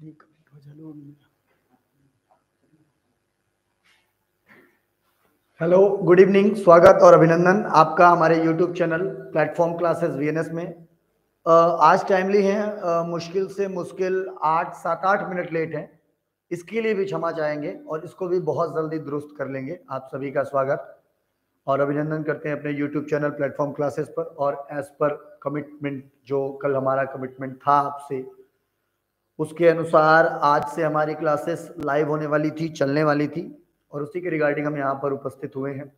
Hello, good evening. स्वागत और अभिनंदन आपका हमारे YouTube channel platform classes VNS में। आज टाइमली है, मुश्किल से मुश्किल 7-8 मिनट लेट है। इसके लिए भी क्षमा चाहेंगे और इसको भी बहुत जल्दी दुरुस्त कर लेंगे। आप सभी का स्वागत और अभिनंदन करते हैं अपने यूट्यूब चैनल प्लेटफॉर्म क्लासेस पर। और एज पर कमिटमेंट, जो कल हमारा कमिटमेंट था आपसे, उसके अनुसार आज से हमारी क्लासेस लाइव होने वाली थी, चलने वाली थी, और उसी के रिगार्डिंग हम यहाँ पर उपस्थित हुए हैं।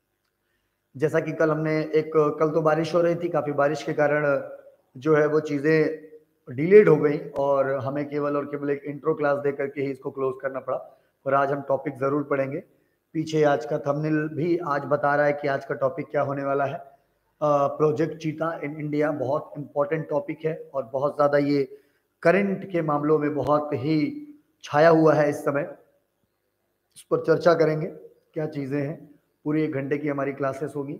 जैसा कि कल तो बारिश हो रही थी, काफ़ी बारिश के कारण जो है वो चीज़ें डिलेड हो गई और हमें केवल और केवल एक इंट्रो क्लास दे करके ही इसको क्लोज करना पड़ा। और आज हम टॉपिक ज़रूर पढ़ेंगे। पीछे आज का थंबनेल भी आज बता रहा है कि आज का टॉपिक क्या होने वाला है। प्रोजेक्ट चीता इन इंडिया बहुत इंपॉर्टेंट टॉपिक है और बहुत ज़्यादा ये करंट के मामलों में बहुत ही छाया हुआ है इस समय। इस पर चर्चा करेंगे क्या चीज़ें हैं। पूरी 1 घंटे की हमारी क्लासेस होगी,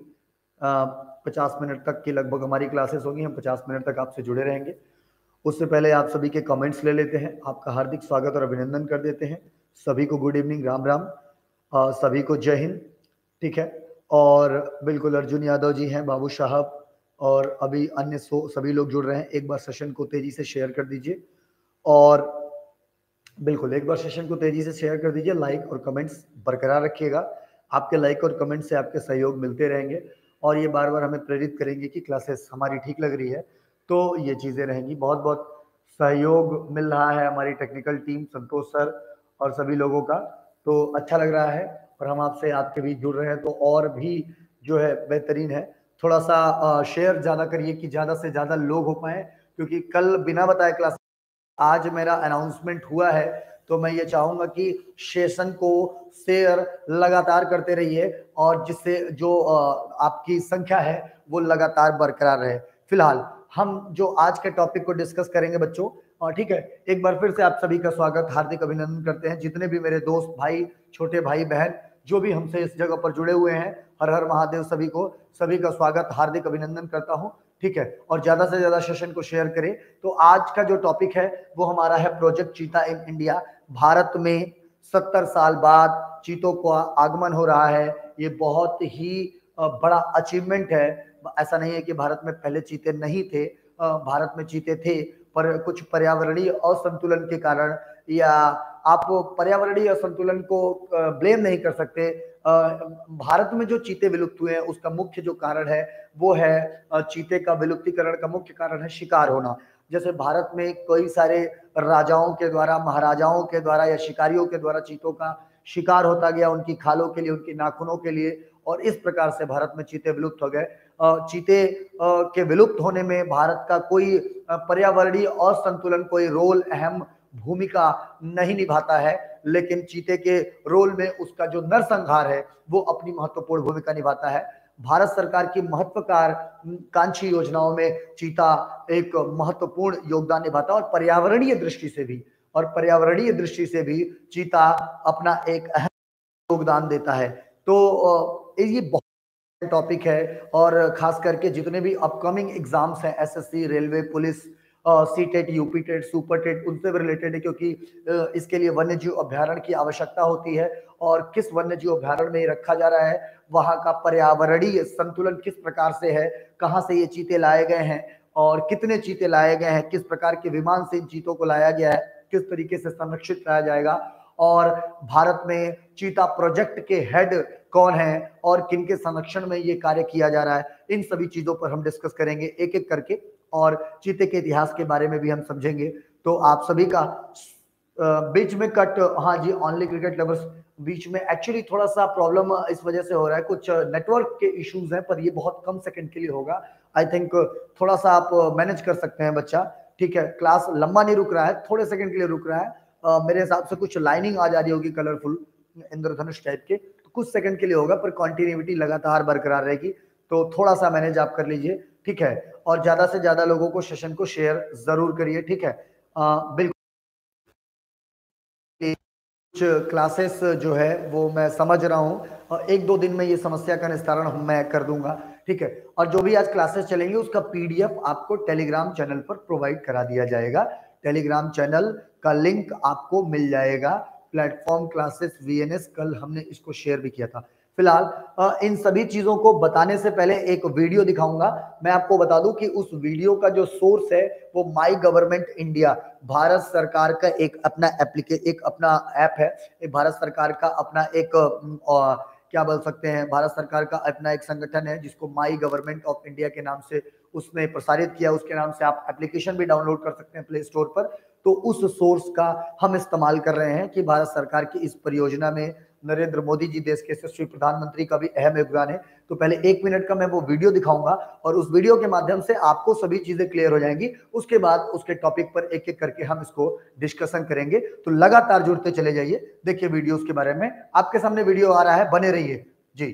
50 मिनट तक की लगभग हमारी क्लासेस होगी। हम 50 मिनट तक आपसे जुड़े रहेंगे। उससे पहले आप सभी के कमेंट्स ले लेते हैं। आपका हार्दिक स्वागत और अभिनंदन कर देते हैं। सभी को गुड इवनिंग, राम राम, सभी को जय हिंद। ठीक है। और बिल्कुल अर्जुन यादव जी हैं, बाबू साहब, और अभी अन्य सभी लोग जुड़ रहे हैं। एक बार सेशन को तेजी से शेयर कर दीजिए और बिल्कुल एक बार सेशन को तेजी से शेयर कर दीजिए। लाइक और कमेंट्स बरकरार रखिएगा। आपके लाइक और कमेंट से आपके सहयोग मिलते रहेंगे और ये बार बार हमें प्रेरित करेंगे कि क्लासेस हमारी ठीक लग रही है। तो ये चीज़ें रहेंगी। बहुत बहुत सहयोग मिल रहा है हमारी टेक्निकल टीम, संतोष सर और सभी लोगों का, तो अच्छा लग रहा है। और हम आपसे आपके बीच जुड़ रहे हैं तो और भी जो है बेहतरीन है। थोड़ा सा शेयर ज़्यादा करिए कि ज़्यादा से ज़्यादा लोग हो पाएँ, क्योंकि कल बिना बताए क्लास आज मेरा अनाउंसमेंट हुआ है। तो मैं ये चाहूंगा कि सेशन को शेयर लगातार करते रहिए और जिससे जो आपकी संख्या है वो लगातार बरकरार रहे। फिलहाल हम जो आज के टॉपिक को डिस्कस करेंगे बच्चों, ठीक है, एक बार फिर से आप सभी का स्वागत, हार्दिक अभिनंदन करते हैं। जितने भी मेरे दोस्त भाई, छोटे भाई बहन जो भी हमसे इस जगह पर जुड़े हुए हैं, हर हर महादेव, सभी का स्वागत, हार्दिक अभिनंदन करता हूं। ठीक है। और ज्यादा से ज्यादा सेशन को शेयर करें। तो आज का जो टॉपिक है वो हमारा है project cheetah in India. Bharat में 70 साल बाद चीतों का आगमन हो रहा है। ये बहुत ही बड़ा अचीवमेंट है। ऐसा नहीं है कि भारत में पहले चीते नहीं थे, भारत में चीते थे, पर कुछ पर्यावरणीय असंतुलन के कारण, या आप पर्यावरणीय असंतुलन को ब्लेम नहीं कर सकते। भारत में जो चीते विलुप्त हुए हैं उसका मुख्य जो कारण है वो है चीते का विलुप्तीकरण का मुख्य कारण है शिकार होना। जैसे भारत में कई सारे राजाओं के द्वारा, महाराजाओं के द्वारा या शिकारियों के द्वारा चीतों का शिकार होता गया, उनकी खालों के लिए, उनकी नाखूनों के लिए, और इस प्रकार से भारत में चीते विलुप्त हो गए। चीते के विलुप्त होने में भारत का कोई पर्यावरणीय असंतुलन कोई रोल, अहम भूमिका नहीं निभाता है, लेकिन चीते के रोल में उसका जो नरसंहार है वो अपनी महत्वपूर्ण भूमिका निभाता है। भारत सरकार की महत्वाकांक्षी योजनाओं में चीता एक महत्वपूर्ण योगदान निभाता है और पर्यावरणीय दृष्टि से भी चीता अपना एक अहम योगदान देता है। तो ये बहुत टॉपिक है और खास करके जितने भी अपकमिंग एग्जाम्स हैं, SSC, railway, police, CTET, UPTET, super TET, उनसे भी रिलेटेड है, क्योंकि इसके लिए वन्य जीव अभ्यारण्य की आवश्यकता होती है और किस वन्य जीव अभ्यारण्य में रखा जा रहा है, वहां का पर्यावरणीय संतुलन किस प्रकार से है, कहाँ से ये चीते लाए गए हैं और कितने चीते लाए गए हैं, किस प्रकार के विमान से इन चीतों को लाया गया है, किस तरीके से संरक्षित किया जाएगा, और भारत में चीता प्रोजेक्ट के हेड कौन है और किनके संरक्षण में ये कार्य किया जा रहा है, इन सभी चीजों पर हम डिस्कस करेंगे एक एक करके और चीते के इतिहास के बारे में भी हम समझेंगे। तो आप सभी का बीच में कट, हाँ जी, ओनली क्रिकेट लवर्स, बीच में एक्चुअली थोड़ा सा प्रॉब्लम इस वजह से हो रहा है, कुछ नेटवर्क के इश्यूज हैं, पर ये बहुत कम सेकंड के लिए होगा। आई थिंक थोड़ा सा आप मैनेज कर सकते हैं बच्चा। ठीक है, क्लास लंबा नहीं रुक रहा है, थोड़े सेकंड के लिए रुक रहा है। मेरे हिसाब से कुछ लाइनिंग आ जा रही होगी कलरफुल इंद्रधनुष टाइप के, तो कुछ सेकंड के लिए होगा, पर कंटिन्यूटी लगातार बरकरार रहेगी। तो थोड़ा सा मैनेज आप कर लीजिए। ठीक है। और ज्यादा से ज्यादा लोगों को सेशन को शेयर जरूर करिए। ठीक है। बिल्कुल कुछ क्लासेस जो है वो मैं समझ रहा हूँ और 1-2 दिन में ये समस्या का निस्तारण मैं कर दूंगा। ठीक है। और जो भी आज क्लासेस चलेंगे उसका पीडीएफ आपको टेलीग्राम चैनल पर प्रोवाइड करा दिया जाएगा। टेलीग्राम चैनल का लिंक आपको मिल जाएगा। प्लेटफॉर्म क्लासेस वीएनएस, कल हमने इसको शेयर भी किया था। फिलहाल इन सभी चीजों को बताने से पहले एक वीडियो दिखाऊंगा। मैं आपको बता दूं कि उस वीडियो का जो सोर्स है वो माई गवर्नमेंट इंडिया, भारत सरकार का एक अपना एक अपना ऐप है, भारत सरकार का अपना एक क्या बोल सकते हैं, भारत सरकार का अपना एक संगठन है जिसको माई गवर्नमेंट ऑफ इंडिया के नाम से उसने प्रसारित किया। उसके नाम से आप एप्लीकेशन भी डाउनलोड कर सकते हैं प्ले स्टोर पर। तो उस सोर्स का हम इस्तेमाल कर रहे हैं कि भारत सरकार की इस परियोजना में नरेंद्र मोदी जी, देश के यशस्वी प्रधानमंत्री का भी अहम योगदान है। तो पहले 1 मिनट का मैं वो वीडियो दिखाऊंगा और उस वीडियो के माध्यम से आपको सभी चीजें क्लियर हो जाएंगी। उसके बाद उसके टॉपिक पर एक एक करके हम इसको डिस्कशन करेंगे। तो लगातार जुड़ते चले जाइए, देखिए वीडियोस के बारे में। आपके सामने वीडियो आ रहा है, बने रहिए जी।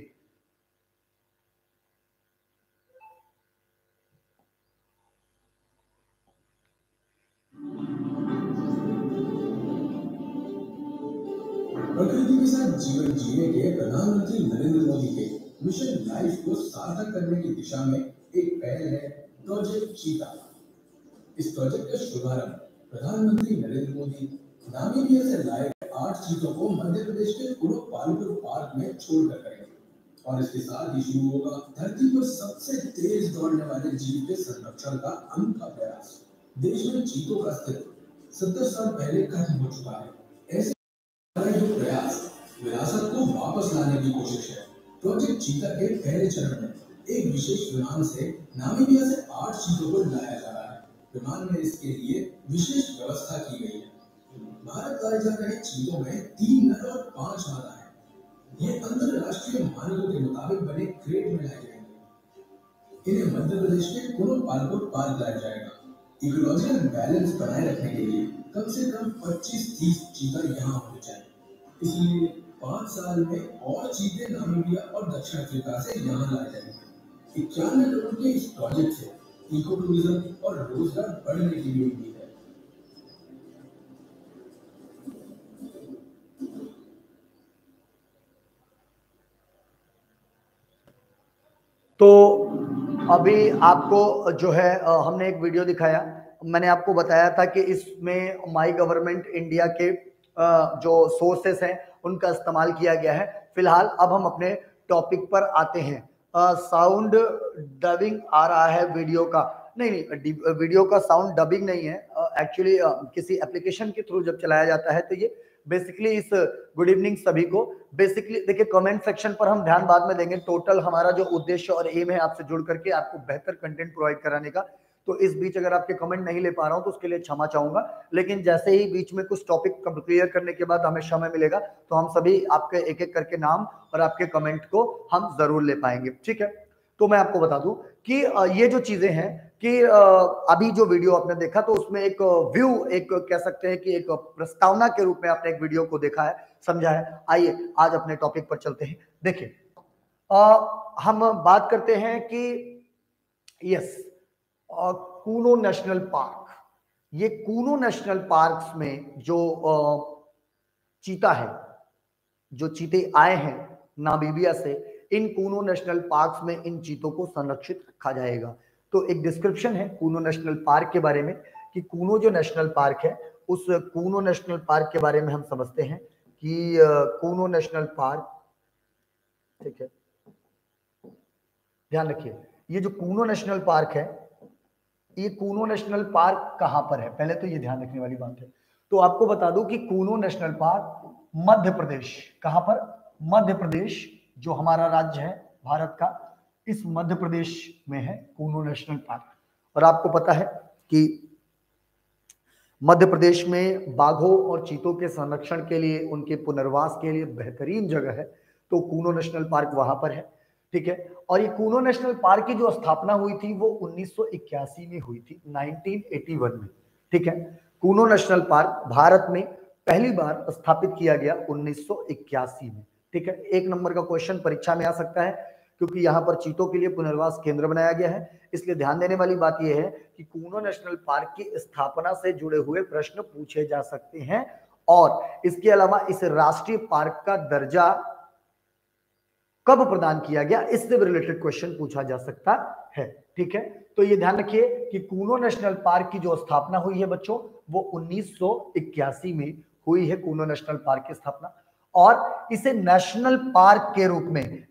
प्रकृति के साथ जीवन जीने के प्रधानमंत्री नरेंद्र मोदी के मिशन लाइफ को सार्थक करने की दिशा में एक पहल है प्रोजेक्ट चीता। इस प्रोजेक्ट का शुभारंभ प्रधानमंत्री नरेंद्र मोदी नामीबिया से लाए 8 चीतों को मध्य प्रदेश के कुनो पालपुर पार्क में छोड़कर करेंगे और इसके साथ ही शुरू होगा धरती पर सबसे तेज दौड़ने वाले जीव के संरक्षण का अनूठा प्रयास। देश में चीतों का अस्तित्व 70 साल पहले खत्म हो चुका है। ऐसे जो प्रयास विरासत को वापस लाने की कोशिश है। प्रोजेक्ट चीता के पहले चरण में एक विशेष विमान से नामीबिया से 8 चीतों को लाया जा रहा है। विमान में इसके लिए विशेष व्यवस्था की गई है। भारत लाए जा रहे चीतों में 3 नर और 5 मादा है। ये अंतरराष्ट्रीय मानकों के मुताबिक बने क्रेट में लाए जाएंगे। इन्हें मध्य प्रदेश के कुनो पालपुर पार्क लाया जाएगा। इकोलॉजिकल बैलेंस बनाए रखने के लिए कम से कम 25-30 चीता यहाँ होने चाहिए। इसलिए 5 साल में और चीते नामीबिया और दक्षिण अफ्रीका से यहाँ लाए जाएंगे। 91 करोड़ के इस प्रोजेक्ट से इको टूरिज्म और रोजगार बढ़ने की भी उम्मीद है। तो अभी आपको जो है हमने एक वीडियो दिखाया। मैंने आपको बताया था कि इसमें माई गवर्नमेंट इंडिया के जो सोर्सेस हैं उनका इस्तेमाल किया गया है। फिलहाल अब हम अपने टॉपिक पर आते हैं। साउंड डबिंग आ रहा है वीडियो का? नहीं, वीडियो का साउंड डबिंग नहीं है। एक्चुअली किसी एप्लीकेशन के थ्रू जब चलाया जाता है तो ये बेसिकली इस गुड इवनिंग सभी को। बेसिकली देखिए, कमेंट सेक्शन पर हम ध्यान बाद में देंगे। टोटल हमारा जो उद्देश्य और एम है आपसे जुड़ करके आपको बेहतर कंटेंट प्रोवाइड कराने का। तो इस बीच अगर आपके कमेंट नहीं ले पा रहा हूं तो उसके लिए क्षमा चाहूंगा, लेकिन जैसे ही बीच में कुछ टॉपिक क्लियर करने के बाद हमें समय मिलेगा तो हम सभी आपके एक एक करके नाम और आपके कमेंट को हम जरूर ले पाएंगे, ठीक है। तो मैं आपको बता दूं कि ये जो चीजें हैं कि अभी जो वीडियो आपने देखा तो उसमें एक व्यू, एक कह सकते हैं कि एक प्रस्तावना के रूप में आपने एक वीडियो को देखा है, समझा है। आइए आज अपने टॉपिक पर चलते हैं। देखिए, हम बात करते हैं कि यस, कूनो नेशनल पार्क। ये कूनो नेशनल पार्क में जो चीता है, जो चीते आए हैं नामीबिया से, इन कूनो नेशनल पार्क में इन चीतों को संरक्षित रखा जाएगा। तो एक डिस्क्रिप्शन है कूनो नेशनल पार्क के बारे में कि कूनो जो नेशनल पार्क है, उस कूनो नेशनल पार्क के बारे में हम समझते हैं कि कूनो नेशनल पार्क, ठीक है, ध्यान रखिए, ये जो कूनो नेशनल पार्क है, ये कूनो नेशनल पार्क कहां पर है, पहले तो ये ध्यान रखने वाली बात है। तो आपको बता दूं कि कूनो नेशनल पार्क मध्य प्रदेश, कहां पर? मध्य प्रदेश, जो हमारा राज्य है भारत का, इस मध्य प्रदेश में है कूनो नेशनल पार्क। और आपको पता है कि मध्य प्रदेश में बाघों और चीतों के संरक्षण के लिए, उनके पुनर्वास के लिए बेहतरीन जगह है। तो कूनो नेशनल पार्क वहां पर है, ठीक है। और ये कूनो नेशनल पार्क की जो स्थापना हुई थी वो 1981 में हुई थी, 1981 में, ठीक है। कूनो नेशनल पार्क भारत में पहली बार स्थापित किया गया 1981 में, ठीक है। 1 नंबर का क्वेश्चन परीक्षा में आ सकता है क्योंकि यहाँ पर चीतों के लिए पुनर्वास केंद्र बनाया गया है। इसलिए ध्यान देने वाली बात यह है कि कूनो नेशनल पार्क की स्थापना से जुड़े हुए प्रश्न पूछे जा सकते हैं। और इसके अलावा इस राष्ट्रीय पार्क का दर्जा कब प्रदान किया गया, इससे भी रिलेटेड क्वेश्चन पूछा जा सकता है। ठीक है, तो ये ध्यान रखिए कि कूनो नेशनल पार्क की जो स्थापना हुई है बच्चों, वो 1981 में हुई है कूनो नेशनल पार्क की स्थापना। और इसे नेशनल पार्क के रूप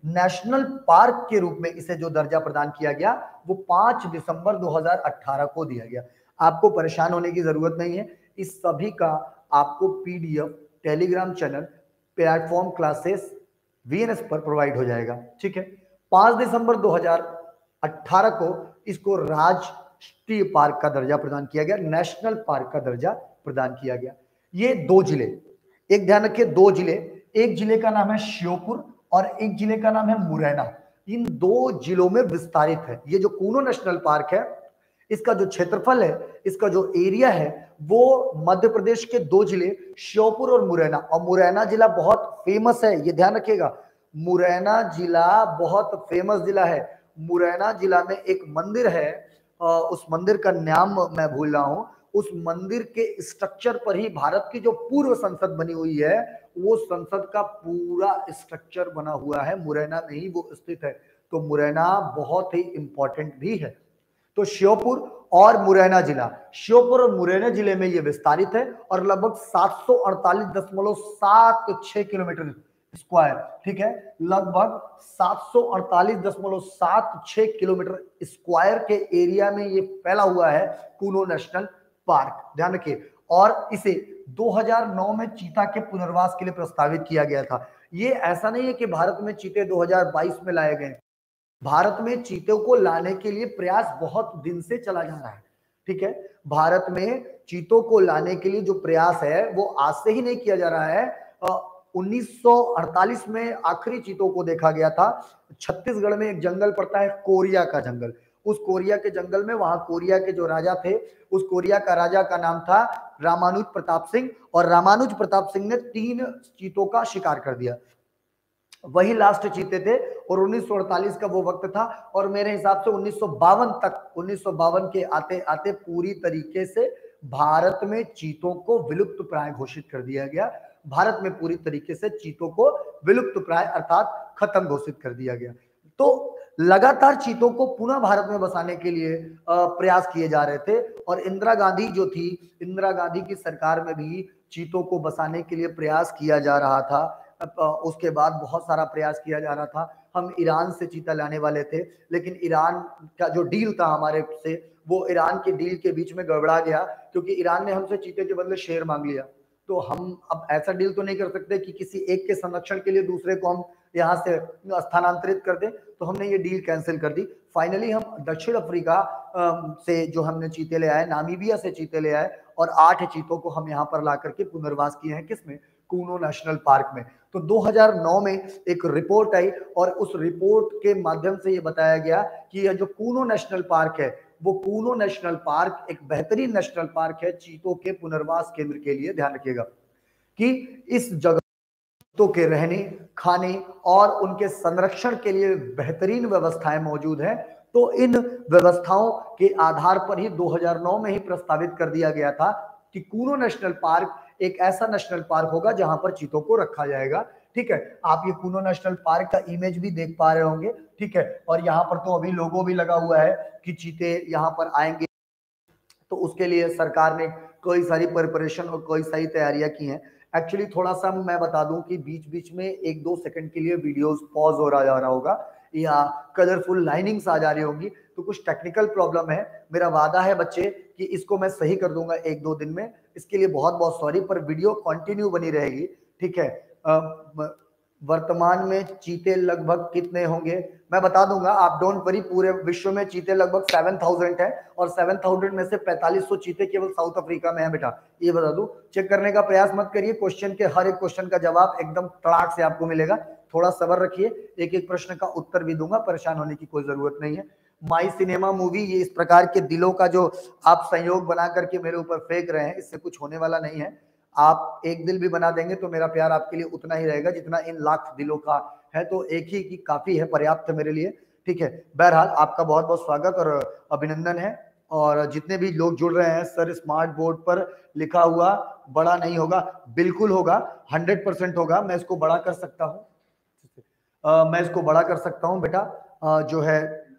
में इसे जो दर्जा प्रदान किया गया वो 5 दिसंबर 2018 को दिया गया। आपको परेशान होने की जरूरत नहीं है, इस सभी का आपको PDF Telegram channel platform classes VNS पर प्रोवाइड हो जाएगा। ठीक है, 5 दिसंबर 2018 को इसको राष्ट्रीय पार्क का दर्जा प्रदान किया गया, नेशनल पार्क का दर्जा प्रदान किया गया। ये 2 जिले, एक ध्यान रखिए 2 जिले, एक जिले का नाम है श्योपुर और एक जिले का नाम है मुरैना। इन 2 जिलों में विस्तारित है ये जो कूनो नेशनल पार्क है। इसका जो क्षेत्रफल है, इसका जो एरिया है, वो मध्य प्रदेश के 2 जिले श्योपुर और मुरैना जिला बहुत फेमस है, ये ध्यान रखिएगा। मुरैना जिला बहुत फेमस जिला है। मुरैना जिला में एक मंदिर है, उस मंदिर का नाम मैं भूल रहा हूं। उस मंदिर के स्ट्रक्चर पर ही भारत की जो पूर्व संसद बनी हुई है, वो संसद का पूरा स्ट्रक्चर बना हुआ है, मुरैना में ही वो स्थित है। तो मुरैना बहुत ही इंपॉर्टेंट भी है। तो श्योपुर और मुरैना जिले में ये विस्तारित है और लगभग 748.76 किलोमीटर स्क्वायर, ठीक है, लगभग 748.76 किलोमीटर स्क्वायर के एरिया में ये फैला हुआ है कूनो नेशनल पार्क, ध्यान रखिए। और इसे 2009 में चीता के पुनर्वास के लिए प्रस्तावित किया गया था। ये ऐसा नहीं है कि भारत में चीते 2022 में लाए गए, भारत में चीतों को लाने के लिए प्रयास बहुत दिन से चला जा रहा है। ठीक है, भारत में चीतों को लाने के लिए जो प्रयास है वो आज से ही नहीं किया जा रहा है। 1948 में आखिरी चीतों को देखा गया था। छत्तीसगढ़ में एक जंगल पड़ता है कोरिया का जंगल, उस कोरिया के जंगल में, वहां कोरिया के जो राजा थे, उस कोरिया का राजा का नाम था रामानुज प्रताप सिंह, और रामानुज प्रताप सिंह ने 3 चीतों का शिकार कर दिया। वही लास्ट चीते थे और 1948 का वो वक्त था। और मेरे हिसाब से 1952 के आते आते पूरी तरीके से भारत में चीतों को विलुप्त प्राय घोषित कर दिया गया। भारत में पूरी तरीके से चीतों को विलुप्त प्राय अर्थात खत्म घोषित कर दिया गया। तो लगातार चीतों को पुनः भारत में बसाने के लिए प्रयास किए जा रहे थे। और इंदिरा गांधी जो थी, इंदिरा गांधी की सरकार में भी चीतों को बसाने के लिए प्रयास किया जा रहा था। उसके बाद बहुत सारा प्रयास किया जा रहा था। हम ईरान से चीता लाने वाले थे, लेकिन ईरान का जो डील था हमारे से, वो ईरान के डील के बीच में गड़बड़ा गया, क्योंकि ईरान ने हमसे चीते के बदले शेर मांग लिया। तो हम अब ऐसा डील तो नहीं कर सकते कि किसी एक के संरक्षण के लिए दूसरे को हम यहाँ से स्थानांतरित कर दें, तो हमने ये डील कैंसिल कर दी। फाइनली हम दक्षिण अफ्रीका से जो हमने चीते ले आए, नामीबिया से चीते ले आए, और 8 चीतों को हम यहाँ पर ला करके पुनर्वास किए हैं, किसमें, कूनो नेशनल पार्क में। तो 2009 में एक रिपोर्ट आई और उस रिपोर्ट के माध्यम से ये बताया गया कि यह जो कूनो नेशनल पार्क है, वो कूनो नेशनल पार्क एक बेहतरीन नेशनल पार्क है चीतों के पुनर्वास केंद्र के लिए। ध्यान रखिएगा कि इस जगह चीतों के रहने, खाने और उनके संरक्षण के लिए बेहतरीन व्यवस्थाएं मौजूद हैं। तो इन व्यवस्थाओं के आधार पर ही 2009 में ही प्रस्तावित कर दिया गया था कि कूनो नेशनल पार्क एक ऐसा नेशनल पार्क होगा जहां पर चीतों को रखा जाएगा। ठीक है, आप ये कूनो नेशनल पार्क का इमेज भी देख पा रहे होंगे। ठीक है, और यहाँ पर तो अभी लोगो भी लगा हुआ है कि चीते यहाँ पर आएंगे। तो उसके लिए सरकार ने कई सारी प्रिपरेशन और कई सारी तैयारियां की हैं। एक्चुअली थोड़ा सा मैं बता दूं कि बीच बीच में 1-2 सेकंड के लिए वीडियोस पॉज हो रहा जा रहा होगा या कलरफुल लाइनिंग्स आ जा रही होंगी, तो कुछ टेक्निकल प्रॉब्लम है। मेरा वादा है बच्चे कि इसको मैं सही कर दूंगा 1-2 दिन में। इसके लिए बहुत बहुत सॉरी, पर वीडियो कंटिन्यू बनी रहेगी। ठीक है, वर्तमान में चीते लगभग कितने होंगे मैं बता दूंगा, आप डोंट वरी। पूरे विश्व में चीते लगभग 7000 हैं और 7000 में से 4500 चीते केवल साउथ अफ्रीका में है बेटा, ये बता दूं। चेक करने का प्रयास मत करिए, क्वेश्चन के हर एक क्वेश्चन का जवाब एकदम तड़ाक से आपको मिलेगा। थोड़ा सब्र रखिए, एक एक प्रश्न का उत्तर भी दूंगा, परेशान होने की कोई जरूरत नहीं है। माई सिनेमा मूवी, ये इस प्रकार के दिलों का जो आप संयोग बना करके मेरे ऊपर फेंक रहे हैं, इससे कुछ होने वाला नहीं है। आप एक दिल भी बना देंगे तो मेरा प्यार आपके लिए उतना ही रहेगा जितना इन लाख दिलों का है। तो एक ही की काफी है, पर्याप्त है मेरे लिए। ठीक है, बहरहाल आपका बहुत बहुत स्वागत और अभिनंदन है। और जितने भी लोग जुड़ रहे हैं, सर स्मार्ट बोर्ड पर लिखा हुआ बड़ा नहीं होगा, बिल्कुल होगा, 100% होगा, मैं इसको बड़ा कर सकता हूँ। मैं इसको बड़ा कर सकता हूं बेटा, जो है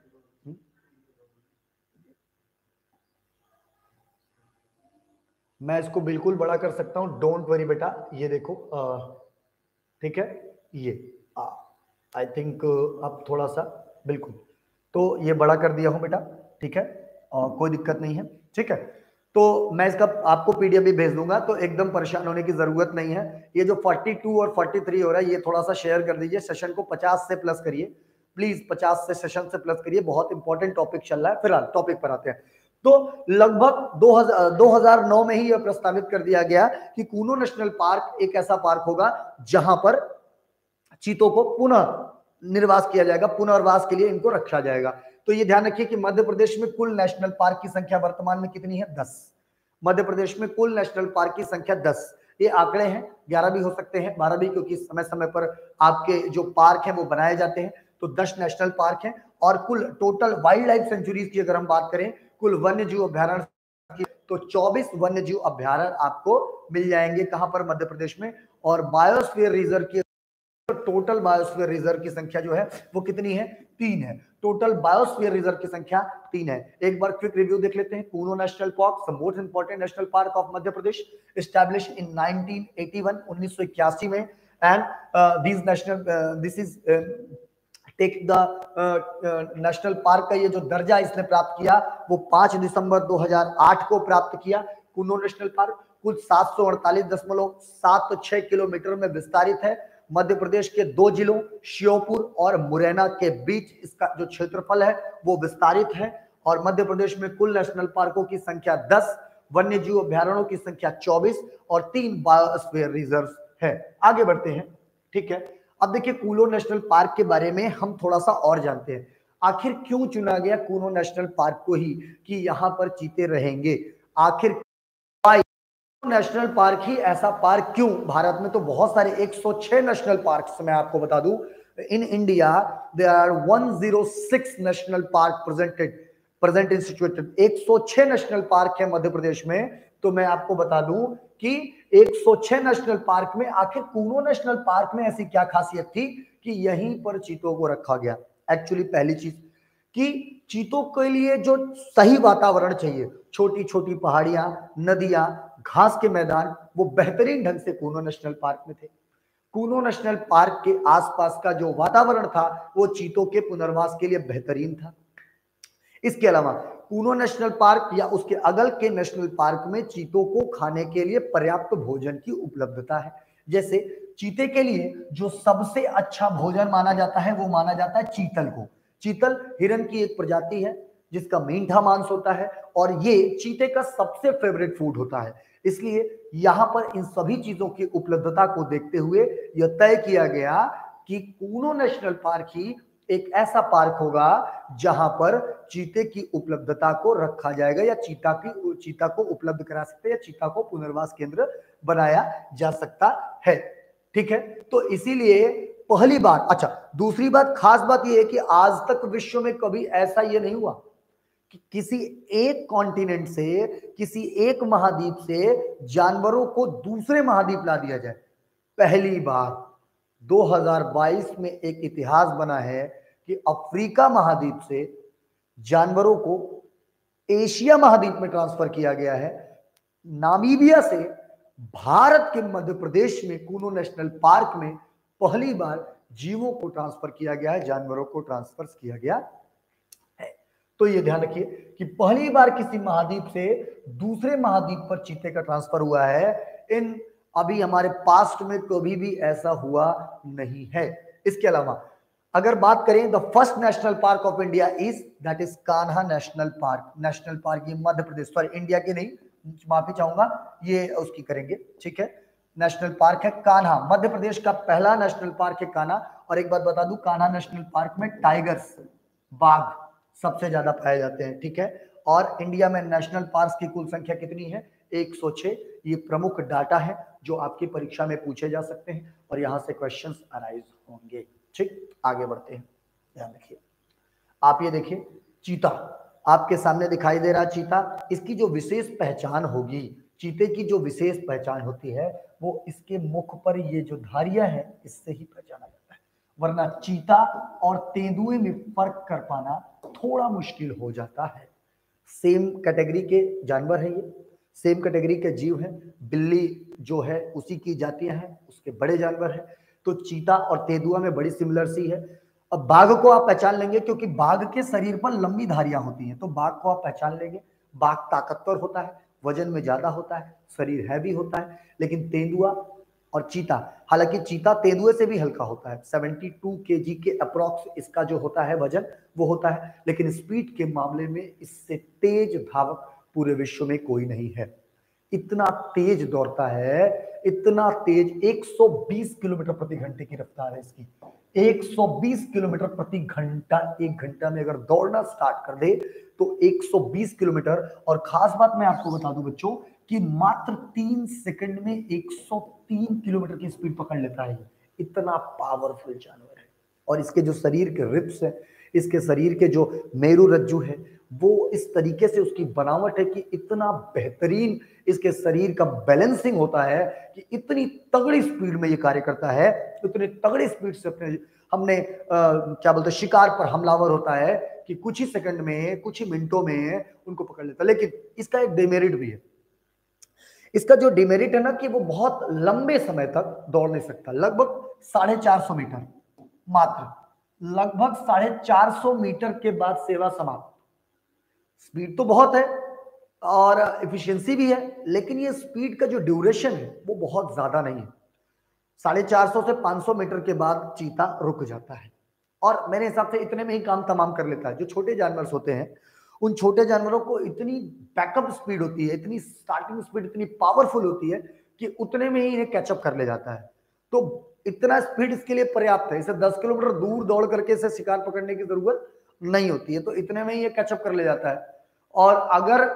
मैं इसको बिल्कुल बड़ा कर सकता हूं, डोंट वरी बेटा। ये देखो, ठीक है, ये आई थिंक अब थोड़ा सा, बिल्कुल, तो ये बड़ा कर दिया हूं बेटा, ठीक है, कोई दिक्कत नहीं है, ठीक है। तो मैं इसका आपको पीडीएफ भी भेज दूंगा, तो एकदम परेशान होने की जरूरत नहीं है। ये जो 42 और 43 हो रहा है, ये थोड़ा सा शेयर कर दीजिए, सेशन को 50 से प्लस करिए प्लीज, 50 से सेशन से प्लस करिए, बहुत इंपॉर्टेंट टॉपिक चल रहा है। फिलहाल टॉपिक पर आते हैं। तो लगभग 2009 में ही यह प्रस्तावित कर दिया गया कि कूनो नेशनल पार्क एक ऐसा पार्क होगा जहां पर चीतों को पुनः निर्वास किया जाएगा, पुनर्वास के लिए इनको रखा जाएगा। तो ये ध्यान रखिए कि मध्य प्रदेश में कुल नेशनल पार्क की संख्या वर्तमान में कितनी है? 10। मध्य प्रदेश में कुल नेशनल पार्क की संख्या 10। ये आंकड़े हैं, 11 भी हो सकते हैं, 12 भी, क्योंकि समय समय पर आपके जो पार्क हैं वो बनाए जाते हैं। तो 10 नेशनल पार्क हैं, और कुल टोटल वाइल्ड लाइफ सेंचुरीज की अगर हम बात करें, कुल वन्य जीव अभ्यारण्य, तो 24 वन्य जीव अभ्यारण्य आपको मिल जाएंगे। कहां पर? मध्य प्रदेश में। और बायोस्फीयर रिजर्व की टोटल बायोस्फीयर रिजर्व की संख्या जो है वो कितनी है? 3 है। टोटल बायोस्फीयर रिजर्व की संख्या 3 है। एक बार क्विक रिव्यू देख लेते हैं। Kuno national park, the most important national park of Madhya Pradesh, establish in 1981, 1981 में, and this is take the national park का ये जो दर्जा इसने प्राप्त किया वो 5 दिसंबर 2008 को प्राप्त किया। कूनो नेशनल पार्क कुल 748.76 किलोमीटर में विस्तारित है। मध्य प्रदेश के 2 जिलों श्योपुर और मुरैना के बीच इसका जो क्षेत्रफल है वो विस्तारित है। और मध्य प्रदेश में कुल नेशनल पार्कों की संख्या 10, वन्य जीव अभ्यारण्यों की संख्या 24 और 3 बायोस्फीयर रिजर्व है। आगे बढ़ते हैं, ठीक है। अब देखिए कूनो नेशनल पार्क के बारे में हम थोड़ा सा और जानते हैं। आखिर क्यों चुना गया कूनो नेशनल पार्क को ही कि यहां पर चीते रहेंगे? आखिर नेशनल पार्क ही ऐसा पार्क क्यों? भारत में तो बहुत सारे 106 नेशनल पार्क, मैं आपको बता दूं, in India there are 106 national park present in situated. 106 national park है मध्य प्रदेश में। तो मैं आपको बता दूं कि 106 नेशनल पार्क में आखिर कूनो नेशनल पार्क में ऐसी क्या खासियत थी कि यहीं पर चीतों को रखा गया? एक्चुअली पहली चीज कि चीतों के लिए जो सही वातावरण चाहिए, छोटी छोटी पहाड़ियां, नदियां, घास के मैदान, वो बेहतरीन ढंग से कूनो नेशनल पार्क में थे। कूनो नेशनल पार्क के आसपास का जो वातावरण था वो चीतों के पुनर्वास के लिए बेहतरीन था। इसके अलावा कूनो नेशनल पार्क या उसके अगल के नेशनल पार्क में चीतों को खाने के लिए पर्याप्त भोजन की उपलब्धता है। जैसे चीते के लिए जो सबसे अच्छा भोजन माना जाता है वो माना जाता है चीतल को। चीतल हिरन की एक प्रजाति है जिसका मीठा मांस होता है, और ये चीते का सबसे फेवरेट फूड होता है। इसलिए यहां पर इन सभी चीजों की उपलब्धता को देखते हुए यह तय किया गया कि कूनो नेशनल पार्क ही एक ऐसा पार्क होगा जहां पर चीते की उपलब्धता को रखा जाएगा, या चीता को उपलब्ध करा सकते हैं, या चीता को पुनर्वास केंद्र बनाया जा सकता है। ठीक है, तो इसीलिए पहली बात, अच्छा दूसरी बात, खास बात यह है कि आज तक विश्व में कभी ऐसा यह नहीं हुआ कि किसी एक कॉन्टिनेंट से, किसी एक महाद्वीप से जानवरों को दूसरे महाद्वीप ला दिया जाए। पहली बार 2022 में एक इतिहास बना है कि अफ्रीका महाद्वीप से जानवरों को एशिया महाद्वीप में ट्रांसफर किया गया है। नामीबिया से भारत के मध्य प्रदेश में कूनो नेशनल पार्क में पहली बार जीवों को ट्रांसफर किया गया है, जानवरों को ट्रांसफर किया गया है। तो ये ध्यान रखिए कि पहली बार किसी महाद्वीप से दूसरे महाद्वीप पर चीते का ट्रांसफर हुआ है। इन अभी हमारे पास्ट में कभी भी ऐसा हुआ नहीं है। इसके अलावा अगर बात करें, the first national park of India is, that is Kanha national park. National park ये मध्य प्रदेश, सॉरी इंडिया के नहीं, माफी चाहूंगा, ये उसकी करेंगे, ठीक है। नेशनल पार्क है कान्हा, मध्य प्रदेश का पहला नेशनल पार्क है कान्हा। और एक बात बता दूं, कान्हा नेशनल पार्क में टाइगर्स, बाघ सबसे ज्यादा पाए जाते हैं, ठीक है। और इंडिया में नेशनल पार्क की कुल संख्या कितनी है? 106। ये प्रमुख डाटा है जो आपकी परीक्षा में पूछे जा सकते हैं और यहां से क्वेश्चंस अराइज होंगे। ठीक, आगे बढ़ते हैं, ध्यान रखिए। आप ये देखिए, चीता आपके सामने दिखाई दे रहा। चीता, इसकी जो विशेष पहचान होगी, चीते की जो विशेष पहचान होती है वो इसके मुख पर ये जो धारियां हैं इससे ही पहचाना जाता है। वरना चीता और तेंदुए में फर्क कर पाना थोड़ा मुश्किल हो जाता है। सेम कैटेगरी के जानवर हैं, ये सेम कैटेगरी के जीव हैं। बिल्ली जो है उसी की जातियां हैं, उसके बड़े जानवर हैं। तो चीता और तेंदुआ में बड़ी सिमिलर सी है। अब बाघ को आप पहचान लेंगे क्योंकि बाघ के शरीर पर लंबी धारियां होती हैं, तो बाघ को आप पहचान लेंगे। बाघ ताकतवर होता है, वजन में ज्यादा होता है, शरीर हैवी होता है। लेकिन तेंदुआ और चीता, हालांकि चीता तेंदुए से भी हल्का होता है, 72 केजी के अप्रॉक्स इसका जो होता है वजन वो होता है, लेकिन स्पीड के मामले में इससे तेज धावक पूरे विश्व में कोई नहीं है। इतना तेज दौड़ता है, इतना तेज, 120 किलोमीटर प्रति घंटे की रफ्तार है इसकी। 120 किलोमीटर प्रति घंटा, एक घंटा में अगर दौड़ना स्टार्ट कर दे तो 120 किलोमीटर। और खास बात मैं आपको बता दूं बच्चों कि मात्र 3 सेकंड में 103 किलोमीटर की स्पीड पकड़ लेता है। इतना पावरफुल जानवर है। और इसके जो शरीर के रिब्स है, इसके शरीर के जो मेरु रज्जु है, वो इस तरीके से उसकी बनावट है कि इतना बेहतरीन इसके शरीर का बैलेंसिंग होता है कि इतनी तगड़ी स्पीड में ये कार्य करता है, इतनी तगड़ी स्पीड से अपने हमने क्या बोलते हैं शिकार पर हमलावर होता है कि कुछ ही सेकंड में, कुछ ही मिनटों में उनको पकड़ लेता है। लेकिन इसका एक डिमेरिट भी है। इसका जो डिमेरिट है ना कि वो बहुत लंबे समय तक दौड़ नहीं सकता, लगभग 450 मीटर, मात्र लगभग 450 मीटर के बाद सेवा समाप्त। स्पीड तो बहुत है और एफिशिएंसी भी है, लेकिन ये स्पीड का जो ड्यूरेशन है वो बहुत ज्यादा नहीं है। 450 से 500 मीटर के बाद चीता रुक जाता है और मेरे हिसाब से इतने में ही काम तमाम कर लेता है। जो छोटे जानवर होते हैं, उन छोटे जानवरों को इतनी बैकअप स्पीड होती है, इतनी स्टार्टिंग स्पीड इतनी पावरफुल होती है कि उतने में ही इन्हें कैचअप कर ले जाता है। तो इतना स्पीड इसके लिए पर्याप्त है। इसे 10 किलोमीटर दूर दौड़ करके इसे शिकार पकड़ने की जरूरत नहीं होती है, तो इतने में ही ये कैचअप कर ले जाता है। और अगर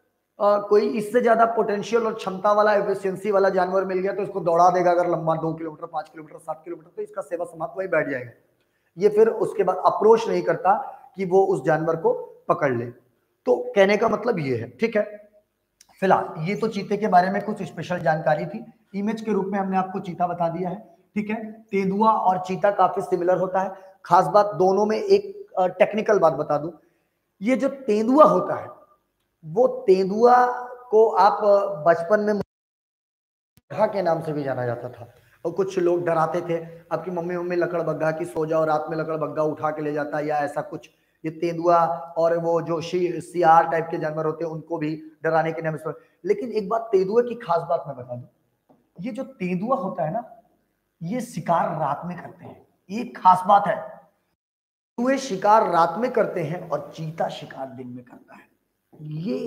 कोई इससे ज्यादा पोटेंशियल और क्षमता वाला, एफिशिएंसी वाला जानवर मिल गया तो इसको दौड़ा देगा। अगर लंबा 2 किलोमीटर, 5 किलोमीटर, 7 किलोमीटर, तो इसका सेवा समाप्त वही बैठ जाएगा। ये फिर उसके बाद अप्रोच नहीं करता कि वो उस जानवर को पकड़ ले। तो कहने का मतलब ये है, ठीक है। फिलहाल ये तो चीते के बारे में कुछ स्पेशल जानकारी थी। इमेज के रूप में हमने आपको चीता बता दिया है, ठीक है। तेंदुआ और चीता काफी सिमिलर होता है। खास बात दोनों में एक टेक्निकल बात बता दूं, ये जो तेंदुआ होता है वो तेंदुआ को आप बचपन में मुर्गा के नाम से भी जाना जाता था और कुछ लोग डराते थे, आपकी मम्मी लकड़बग्गा की सो जाओ, रात में लकड़बग्गा उठा के ले जाता है या ऐसा कुछ। ये तेंदुआ और वो जो सियार टाइप के जानवर होते हैं उनको भी डराने के नाम से। लेकिन एक बात तेंदुए की खास बात मैं बता दूं, ये जो तेंदुआ होता है ना, ये शिकार रात में करते हैं। एक खास बात है, तेंदुए शिकार रात में करते हैं और चीता शिकार दिन में करता है। ये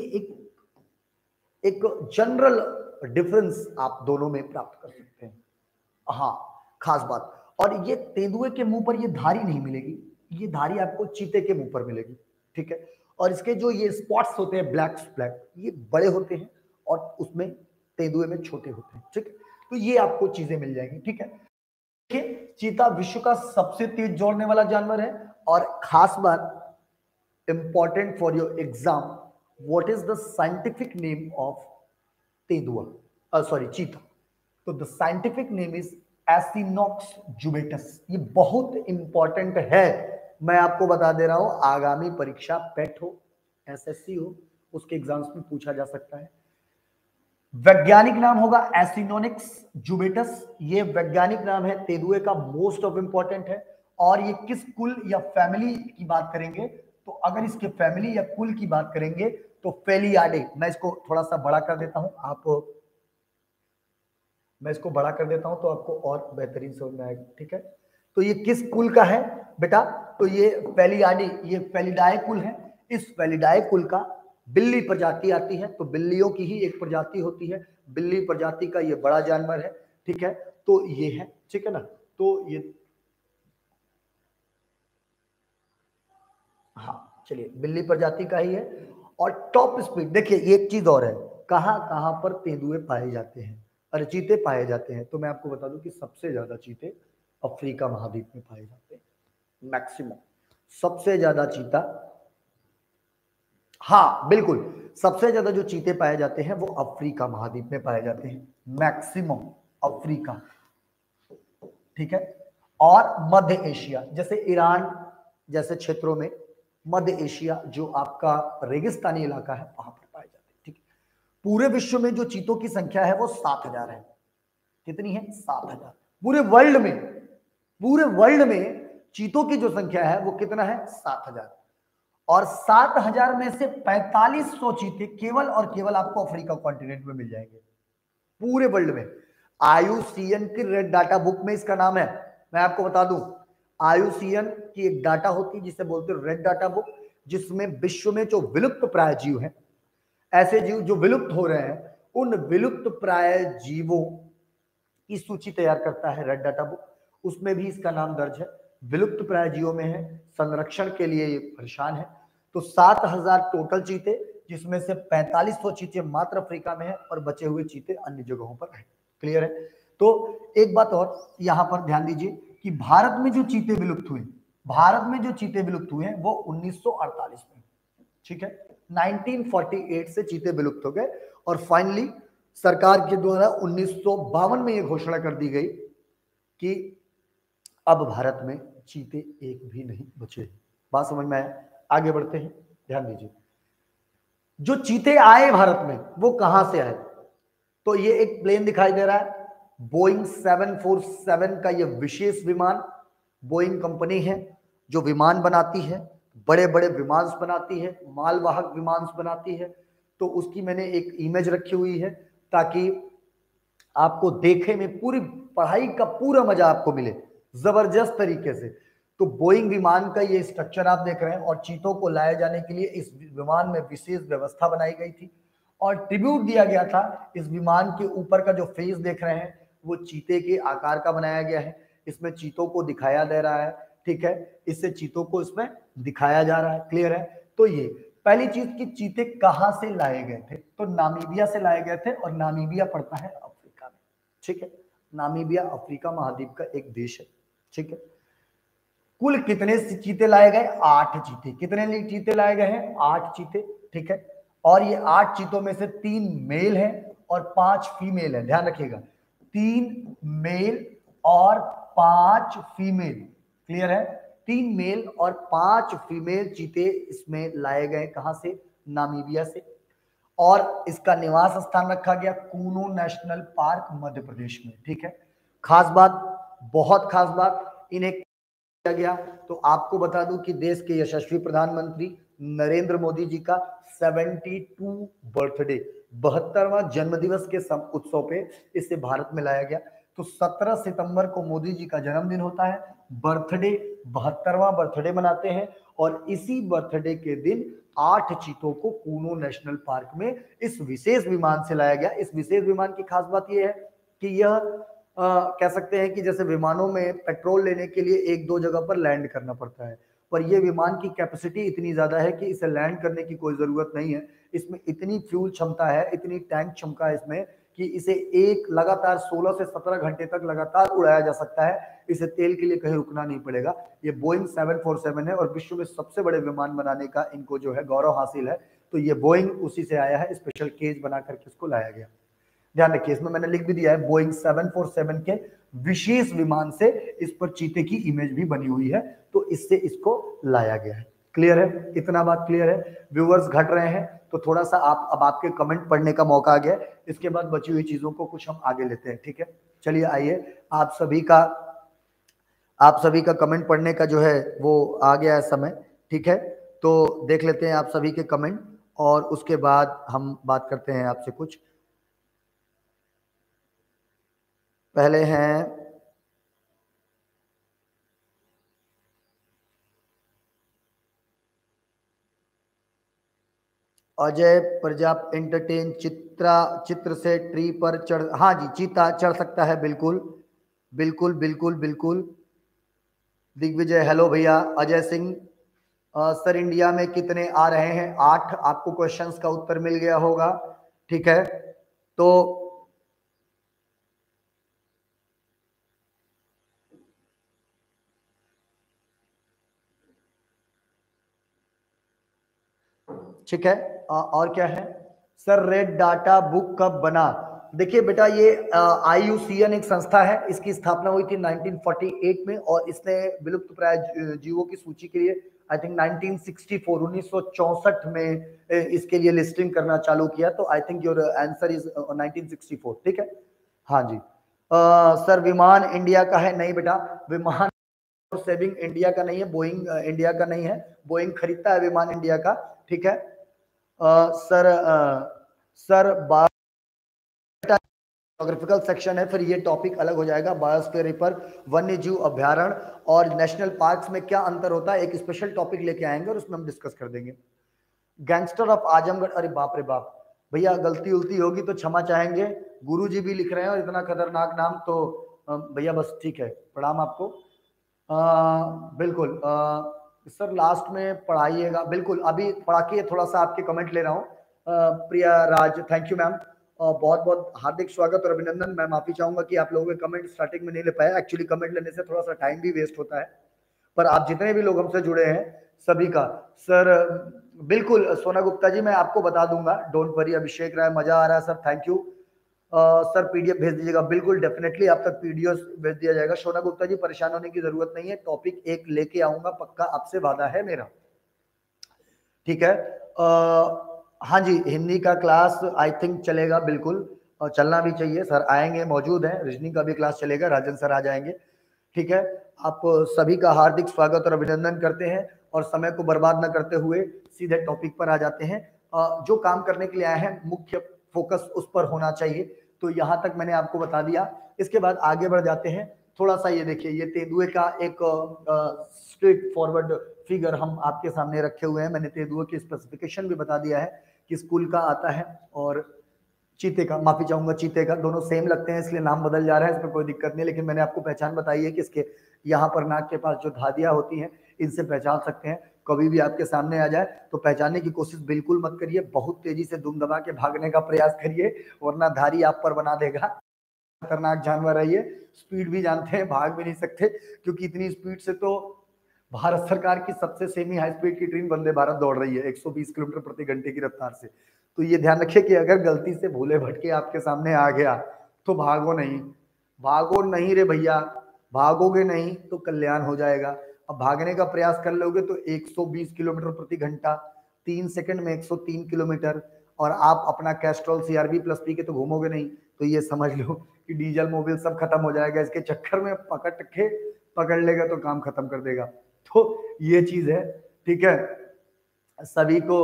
एक जनरल डिफरेंस आप दोनों में प्राप्त कर सकते हैं। हाँ, खास बात। और ये तेंदुए के मुंह पर ये धारी नहीं मिलेगी, ये धारी आपको चीते के मुंह पर मिलेगी, ठीक है। और इसके जो ये स्पॉट्स होते हैं ब्लैक ब्लैक, ये बड़े होते हैं और उसमें तेंदुए में छोटे होते हैं, ठीक है। तो ये आपको चीजें मिल जाएंगी, ठीक है। देखिए, चीता विश्व का सबसे तेज दौड़ने वाला जानवर है। और खास बात, important for your exam, what is the scientific name of तेंदुआ, सॉरी चीता? तो the scientific name is acinonyx jubatus. ये बहुत इंपॉर्टेंट है, मैं आपको बता दे रहा हूं। आगामी परीक्षा पेट हो, एसएससी हो, उसके एग्जाम्स में पूछा जा सकता है। वैज्ञानिक नाम होगा एसिनोनिक्स जुबेटस। ये वैज्ञानिक नाम है तेंदुए का, मोस्ट ऑफ इंपॉर्टेंट है। और ये किस कुल या फैमिली की बात करेंगे, तो अगर इसके फैमिली या कुल की बात करेंगे तो फेलियाडे। मैं इसको थोड़ा सा बड़ा कर देता हूं, मैं इसको बड़ा कर देता हूं तो आपको और बेहतरीन समझ में आएगा, ठीक है। तो ये किस कुल का है बेटा, तो ये फेलियाडे, ये फेलिडाए कुल है। इस फेलिडाए कुल का बिल्ली प्रजाति आती है, तो बिल्लियों की ही एक प्रजाति होती है, बिल्ली प्रजाति का ये बड़ा जानवर है, ठीक है। तो ये है, ठीक है ना। तो ये, हाँ चलिए, बिल्ली प्रजाति का ही है। और टॉप स्पीड, देखिए ये एक चीज और है, कहां कहां पर तेंदुए पाए जाते हैं और चीते पाए जाते हैं। तो मैं आपको बता दूं कि सबसे ज्यादा चीते अफ्रीका महाद्वीप में पाए जाते हैं, मैक्सिमम सबसे ज्यादा चीता। हाँ बिल्कुल, सबसे ज्यादा जो चीते पाए जाते हैं वो अफ्रीका महाद्वीप में पाए जाते हैं, मैक्सिमम अफ्रीका, ठीक है। और मध्य एशिया, जैसे ईरान जैसे क्षेत्रों में मध्य एशिया जो आपका रेगिस्तानी इलाका है वहां पर पाए जाते हैं। ठीक है, पूरे विश्व में जो चीतों की संख्या है वो 7,000 है। कितनी है? 7,000। पूरे वर्ल्ड में चीतों की जो संख्या है वो कितना है? 7,000। और 7,000 में से 4500 चीते केवल और केवल आपको अफ्रीका कॉन्टिनेंट में मिल जाएंगे पूरे वर्ल्ड में। आईयूसीएन की रेड डाटा बुक में इसका नाम है, मैं आपको बता दूं, आईयूसीएन की एक डाटा होती है जिसे बोलते हैं रेड डाटा बुक, जिसमें विश्व में जो विलुप्त प्राय जीव हैं, ऐसे जीव जो विलुप्त हो रहे हैं, उन विलुप्त प्राय जीवों की सूची तैयार करता है रेड डाटा बुक। उसमें भी इसका नाम दर्ज है, विलुप्त प्राय जीवों में है, संरक्षण के लिए ये परेशान है। तो 7,000 टोटल चीते, जिसमें से 4500 चीते मात्र अफ्रीका में है और बचे हुए चीते अन्य जगहों पर है। क्लियर है? तो एक बात और यहां पर ध्यान दीजिए कि भारत में जो चीते विलुप्त हुए, भारत में जो चीते विलुप्त हुए हैं वो 1948 में, ठीक है, 1948 से चीते विलुप्त हो गए और फाइनली सरकार के द्वारा 1952 में यह घोषणा कर दी गई कि अब भारत में चीते एक भी नहीं बचे। बात समझ में आया? आगे बढ़ते हैं, ध्यान दीजिए। जो चीते आए भारत में वो कहां से आए? तो ये एक प्लेन दिखाई दे रहा है, बोइंग 747 का ये विशेष विमान। बोइंग कंपनी है जो विमान बनाती है, बड़े बड़े विमान बनाती है, मालवाहक विमान बनाती है। तो उसकी मैंने एक इमेज रखी हुई है ताकि आपको देखे में पूरी पढ़ाई का पूरा मजा आपको मिले जबरदस्त तरीके से। तो बोइंग विमान का ये स्ट्रक्चर आप देख रहे हैं और चीतों को लाए जाने के लिए इस विमान में विशेष व्यवस्था बनाई गई थी और ट्रिब्यूट दिया गया था। इस विमान के ऊपर का जो फेस देख रहे हैं वो चीते के आकार का बनाया गया है, इसमें चीतों को दिखाया दे रहा है, ठीक है, इससे चीतों को इसमें दिखाया जा रहा है। क्लियर है? तो ये पहली चीज कि चीते कहां से लाए गए थे, तो नामीबिया से लाए गए थे और नामीबिया पड़ता है अफ्रीका में, ठीक है, नामीबिया अफ्रीका महाद्वीप का एक देश है, ठीक है। कुल कितने चीते लाए गए? 8 चीते। कितने चीते लाए गए हैं? 8 चीते, ठीक है। और ये 8 चीतों में से 3 मेल हैं और 5 फीमेल हैं, ध्यान रखिएगा, 3 मेल और 5 फीमेल। क्लियर है? 3 मेल और 5 फीमेल चीते इसमें लाए गए। कहां से? नामीबिया से। और इसका निवास स्थान रखा गया कूनो नेशनल पार्क मध्य प्रदेश में, ठीक है। खास बात, बहुत खास बात, इन्हें किया गया तो आपको बता दूं कि देश के यशस्वी प्रधानमंत्री नरेंद्र मोदी जी का 72 बर्थडे, 72वां जन्मदिवस के उत्सव पे इसे भारत में लाया गया। तो 17 सितंबर को मोदी जी का जन्मदिन होता है, बर्थडे 72वां बर्थडे मनाते हैं और इसी बर्थडे के दिन 8 चीतों को कूनो नेशनल पार्क में इस विशेष विमान से लाया गया। इस विशेष विमान की खास बात यह है कि यह कह सकते हैं कि जैसे विमानों में पेट्रोल लेने के लिए 1-2 जगह पर लैंड करना पड़ता है, पर यह विमान की कैपेसिटी इतनी ज्यादा है कि इसे लैंड करने की कोई जरूरत नहीं है। इसमें इतनी फ्यूल क्षमता है, इतनी टैंक क्षमता है इसमें कि इसे एक लगातार 16 से 17 घंटे तक लगातार उड़ाया जा सकता है। इसे तेल के लिए कहीं रुकना नहीं पड़ेगा। ये बोइंग 747 है और विश्व में सबसे बड़े विमान बनाने का इनको जो है गौरव हासिल है। तो ये बोइंग उसी से आया है, स्पेशल केज बना करके इसको लाया गया। ध्यान रखिए, इसमें मैंने लिख भी दिया है बोइंग 747 के विशेष विमान से इस पर चीते की इमेज भी बनी हुई है, तो इससे इसको लाया गया है। क्लियर है? इतना बात क्लियर है? व्यूअर्स घट रहे हैं तो थोड़ा सा अब आपके कमेंट पढ़ने का मौका आ गया, इसके बाद बची हुई चीजों को कुछ हम आगे लेते हैं, ठीक है। चलिए आइए, आप सभी का कमेंट पढ़ने का जो है वो आ गया है समय, ठीक है। तो देख लेते हैं आप सभी के कमेंट और उसके बाद हम बात करते हैं आपसे कुछ। पहले हैं अजय प्रजाप एंटरटेन, चित्र से ट्री पर चढ़, हाँ जी, चीता चढ़ सकता है, बिल्कुल बिल्कुल बिल्कुल बिल्कुल। दिग्विजय, हेलो भैया। अजय सिंह, सर इंडिया में कितने आ रहे हैं? 8। आपको क्वेश्चंस का उत्तर मिल गया होगा, ठीक है। तो ठीक है, और क्या है? सर रेड डाटा बुक कब बना? देखिए बेटा, ये IUCN एक संस्था है, इसकी स्थापना हुई थी 1948 में और इसने विलुप्त प्राय जीवों की सूची के लिए आई थिंक 1964 में इसके लिए लिस्टिंग करना चालू किया। तो I think your answer is 1964, ठीक है। हाँ जी। सर विमान इंडिया का है? नहीं बेटा, विमान सेविंग इंडिया का नहीं है, बोइंग इंडिया का नहीं है, बोइंग खरीदता है विमान इंडिया का, ठीक है। सर ज्योग्राफिकल सेक्शन है, फिर ये टॉपिक अलग हो जाएगा। बायोस्फीयर पर वन्य जीव अभ्यारण्य और नेशनल पार्क्स में क्या अंतर होता है, एक स्पेशल टॉपिक लेके आएंगे और उसमें हम डिस्कस कर देंगे। गैंगस्टर ऑफ आजमगढ़, अरे बाप रे बाप भैया, गलती उल्टी होगी तो क्षमा चाहेंगे। गुरुजी भी लिख रहे हैं और इतना खतरनाक नाम, तो भैया बस ठीक है, प्रणाम आपको। बिल्कुल सर लास्ट में पढ़ाइएगा, बिल्कुल अभी पढ़ा के थोड़ा सा आपके कमेंट ले रहा हूँ। Priya Raj, thank you ma'am, बहुत बहुत हार्दिक स्वागत और अभिनंदन। मैं माफी चाहूंगा कि आप लोगों के कमेंट स्टार्टिंग में नहीं ले पाया, एक्चुअली कमेंट लेने से थोड़ा सा टाइम भी वेस्ट होता है, पर आप जितने भी लोग हमसे जुड़े हैं सभी का सर बिल्कुल। सोना गुप्ता जी मैं आपको बता दूंगा, डोंट वरी। अभिषेक राय, मजा आ रहा है sir, thank you. Sir PDF भेज दीजिएगा, बिल्कुल डेफिनेटली आप तक पीडीएफ भेज दिया जाएगा। सोना गुप्ता जी परेशान होने की जरूरत नहीं है, टॉपिक एक लेके आऊंगा पक्का, आपसे वादा है मेरा, ठीक है। हाँ जी, हिंदी का क्लास आई थिंक चलेगा, बिल्कुल और चलना भी चाहिए। सर आएंगे, मौजूद हैं, रीजनिंग का भी क्लास चलेगा, राजन सर आ जाएंगे, ठीक है। आप सभी का हार्दिक स्वागत और अभिनंदन करते हैं और समय को बर्बाद न करते हुए सीधे टॉपिक पर आ जाते हैं। जो काम करने के लिए आए हैं मुख्य फोकस उस पर होना चाहिए, तो यहाँ तक मैंने आपको बता दिया। इसके बाद आगे बढ़ जाते हैं। थोड़ा सा ये देखिए, ये तेंदुए का एक स्ट्रेट फॉरवर्ड फिगर हम आपके सामने रखे हुए हैं। मैंने तेंदुए की स्पेसिफिकेशन भी बता दिया है, किस कुल का आता है, और चीते का, माफी चाहूंगा, चीते का, दोनों सेम लगते हैं इसलिए नाम बदल जा रहा है, इसमें कोई दिक्कत नहीं। लेकिन मैंने आपको पहचान बताई है कि इसके यहाँ पर नाक के पास जो धादियां होती हैं इनसे पहचान सकते हैं। कभी भी आपके सामने आ जाए तो पहचानने की कोशिश बिल्कुल मत करिए, बहुत तेजी से दुम दबा के भागने का प्रयास करिए, वरना धारी आप पर बना देगा। खतरनाक जानवर है ये, स्पीड भी जानते हैं, भाग भी नहीं सकते, क्योंकि इतनी स्पीड से तो भारत सरकार की सबसे सेमी हाई स्पीड की ट्रेन वंदे भारत दौड़ रही है 120 किलोमीटर प्रति घंटे की रफ्तार से। तो ये ध्यान रखिए कि अगर गलती से भूले भटके आपके सामने आ गया तो भागो नहीं, भागो नहीं रे भैया, भागोगे नहीं तो कल्याण हो जाएगा। अब भागने का प्रयास कर लोगे तो 120 किलोमीटर प्रति घंटा, 3 सेकंड में 103 किलोमीटर, और आप अपना कैस्ट्रॉल CRB प्लस पी के तो घूमोगे नहीं, तो ये समझ लो कि डीजल मोबिल सब खत्म हो जाएगा। इसके चक्कर में पकड़ लेगा तो काम खत्म कर देगा। तो ये चीज है, ठीक है। सभी को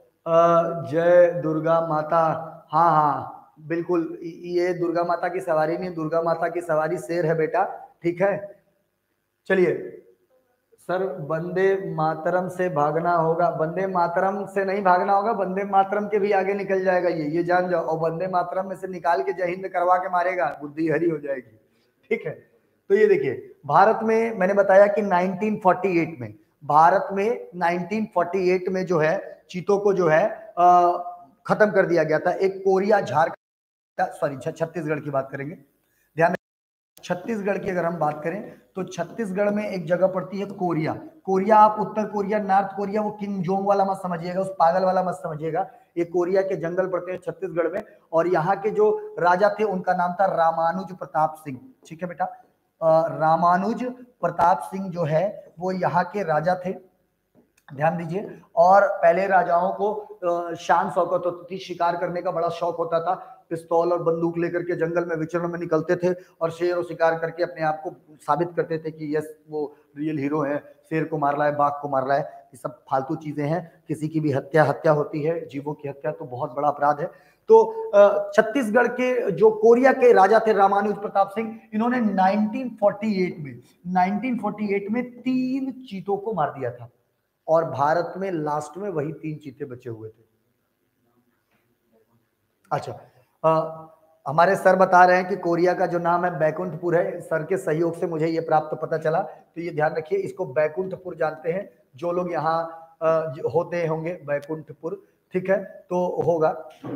जय दुर्गा माता। हाँ हाँ बिल्कुल, ये दुर्गा माता की सवारी नहीं, दुर्गा माता की सवारी शेर है बेटा, ठीक है। चलिए सर, वंदे मातरम से भागना होगा, वंदे मातरम से नहीं भागना होगा, वंदे मातरम के भी आगे निकल जाएगा ये जान जाओ, और वंदे मातरम में से निकाल के जय हिंद करवा के मारेगा, बुद्धि हरी हो जाएगी, ठीक है। तो ये देखिए, भारत में मैंने बताया कि 1948 में, भारत में 1948 में जो है चीतों को जो है खत्म कर दिया गया था। एक कोरिया, झारखंड, सॉरी छत्तीसगढ़ की बात करेंगे, ध्यान, छत्तीसगढ़ की अगर हम बात करें तो छत्तीसगढ़ में एक जगह पड़ती है कोरिया। कोरिया आप उत्तर कोरिया, नॉर्थ कोरिया, वो किम जोंग वाला मत समझिएगा, उस पागल वाला मत समझिएगा। ये कोरिया के जंगल पड़ते हैं छत्तीसगढ़ में, और यहाँ के जो राजा थे उनका नाम था रामानुज प्रताप सिंह, ठीक है बेटा। रामानुज प्रताप सिंह जो है वो यहाँ के राजा थे, ध्यान दीजिए। और पहले राजाओं को शान शौकत होती थी, शिकार करने का बड़ा शौक होता था, पिस्तौल और बंदूक लेकर के जंगल में विचरण में निकलते थे और शेर और शिकार करके अपने आप को साबित करते थे कि यस वो रियल हीरो है, शेर को मार रहा है, बाघ को मार रहा है। ये सब फालतू चीजें हैं, किसी की भी हत्या होती है, जीवों की हत्या तो बहुत बड़ा अपराध है। तो छत्तीसगढ़ के जो कोरिया के राजा थे रामानुज प्रताप सिंह, इन्होंने 1948 में 3 चीतों को मार दिया था, और भारत में लास्ट में वही 3 चीते बचे हुए थे। अच्छा, हमारे सर बता रहे हैं कि कोरिया का जो नाम है बैकुंठपुर है, सर के सहयोग से मुझे ये प्राप्त पता चला, तो ये ध्यान रखिए, इसको बैकुंठपुर जानते हैं जो लोग यहाँ होते होंगे, बैकुंठपुर, ठीक है, तो होगा,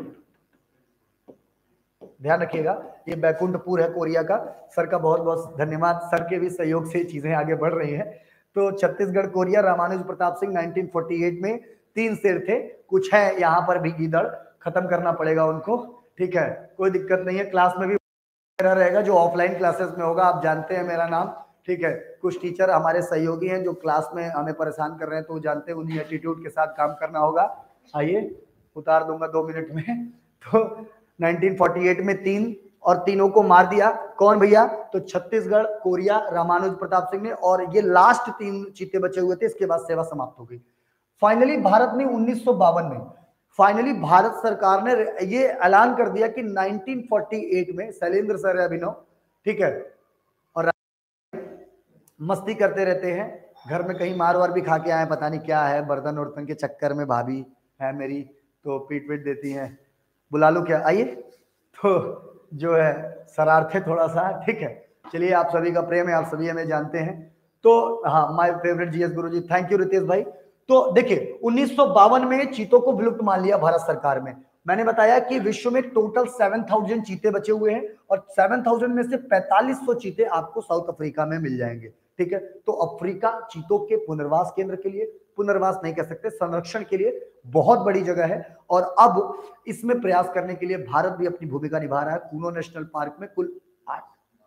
ध्यान रखिएगा, ये बैकुंठपुर है कोरिया का। सर का बहुत बहुत धन्यवाद, सर के भी सहयोग से चीजें आगे बढ़ रही हैं। तो छत्तीसगढ़ कोरिया, रामानुज प्रताप सिंह 1948 में 3 शेर थे, कुछ है यहाँ पर भी गीदड़, खत्म करना पड़ेगा उनको, ठीक है, कोई दिक्कत नहीं है, क्लास में भी मेरा रहेगा जो ऑफलाइन क्लासेस में होगा, आप जानते हैं मेरा नाम, ठीक है। कुछ टीचर हमारे सहयोगी हैं जो क्लास में हमें परेशान कर रहे हैं, तो जानते हैं उन्हीं एटीट्यूड के साथ काम करना होगा। आइए उतार दूंगा 2 मिनट में। तो 1948 में 3 और तीनों को मार दिया, कौन भैया? तो छत्तीसगढ़, कोरिया, रामानुज प्रताप सिंह ने, और ये लास्ट 3 चीते बचे हुए थे, इसके बाद सेवा समाप्त हो गई। फाइनली भारत ने 1952 में फाइनली भारत सरकार ने ये ऐलान कर दिया कि 1948 में शैलेंद्र सर अभिनव, ठीक है, और मस्ती करते रहते हैं, घर में कहीं मार वार भी खा के आए, पता नहीं क्या है, बर्तन वर्तन के चक्कर में भाभी है मेरी तो पीट पीट देती हैं, बुला लो क्या? आइए। तो जो है शरारते थोड़ा सा, ठीक है। चलिए, आप सभी का प्रेम है, आप सभी हमें जानते हैं। तो हाँ, my favourite GS guruji, thank you Ritesh भाई। तो देखिए 1952 में चीतों को विलुप्त मान लिया भारत सरकार में। मैंने बताया कि विश्व में टोटल 7000 चीते बचे हुए हैं, और 7000 में से 4500 चीते आपको साउथ अफ्रीका में मिल जाएंगे, ठीक है। तो अफ्रीका चीतों के पुनर्वास केंद्र के लिए, पुनर्वास नहीं कह सकते, संरक्षण के लिए बहुत बड़ी जगह है, और अब इसमें प्रयास करने के लिए भारत भी अपनी भूमिका निभा रहा है। कूनो नेशनल पार्क में कुल 8,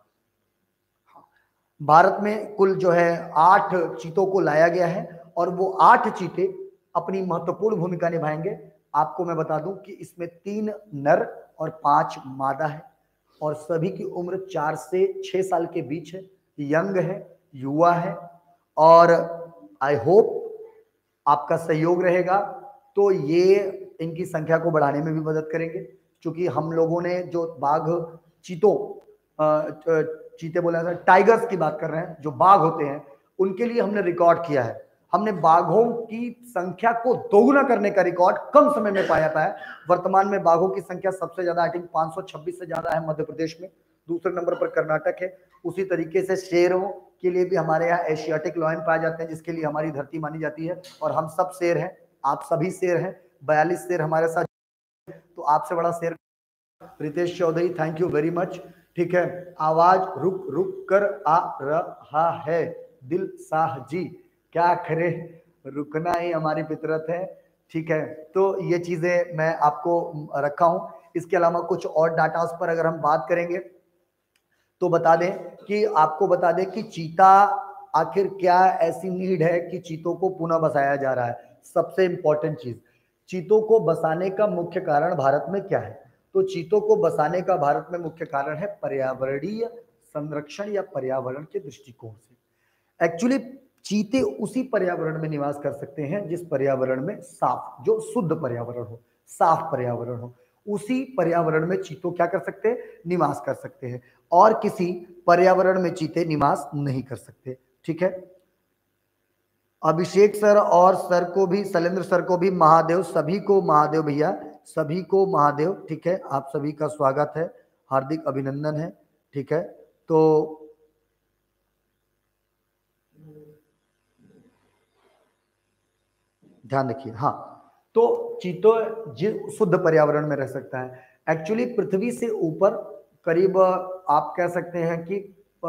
भारत में कुल जो है 8 चीतों को लाया गया है, और वो 8 चीते अपनी महत्वपूर्ण भूमिका निभाएंगे। आपको मैं बता दूं कि इसमें 3 नर और 5 मादा है, और सभी की उम्र 4 से 6 साल के बीच है, यंग है, युवा है, और आई होप आपका सहयोग रहेगा तो ये इनकी संख्या को बढ़ाने में भी मदद करेंगे, क्योंकि हम लोगों ने जो बाघ चीतों चीते बोला था, टाइगर्स की बात कर रहे हैं, जो बाघ होते हैं उनके लिए हमने रिकॉर्ड किया है। हमने बाघों की संख्या को दोगुना करने का रिकॉर्ड कम समय में पाया था। वर्तमान में बाघों की संख्या सबसे ज्यादा आई थिंक 526 से ज्यादा है मध्य प्रदेश में, दूसरे नंबर पर कर्नाटक है। उसी तरीके से शेरों के लिए भी हमारे यहाँ एशियाटिक लॉयन पाए जाते हैं, जिसके लिए हमारी धरती मानी जाती है, और हम सब शेर हैं, आप सभी शेर हैं, 42 शेर हमारे साथ, तो आपसे बड़ा शेर Ritesh Chaudhary, thank you very much, ठीक है। आवाज रुक रुक कर आ रहा है, दिल साह जी, क्या करे, रुकना ही हमारी फितरत है, ठीक है। तो ये चीजें मैं आपको रखा हूं। इसके अलावा कुछ और डाटा पर अगर हम बात करेंगे तो बता दें कि आपको बता दें कि चीता आखिर क्या ऐसी नीड है कि चीतों को पुनः बसाया जा रहा है। सबसे इंपॉर्टेंट चीज, चीतों को बसाने का मुख्य कारण भारत में क्या है? तो चीतों को बसाने का भारत में मुख्य कारण है पर्यावरणीय संरक्षण या पर्यावरण के दृष्टिकोण से। एक्चुअली चीते उसी पर्यावरण में निवास कर सकते हैं जिस पर्यावरण में साफ, जो शुद्ध पर्यावरण हो, साफ पर्यावरण हो, उसी पर्यावरण में चीतों क्या कर सकते हैं? निवास कर सकते हैं, और किसी पर्यावरण में चीते निवास नहीं कर सकते, ठीक है। अभिषेक सर और सर को भी, शैलेंद्र सर को भी महादेव, सभी को महादेव भैया, सभी को महादेव, ठीक है। आप सभी का स्वागत है, हार्दिक अभिनंदन है, ठीक है। तो ध्यान रखिए, हाँ। तो चीतों शुद्ध पर्यावरण में रह सकता है। एक्चुअली पृथ्वी से ऊपर करीब आप कह सकते हैं कि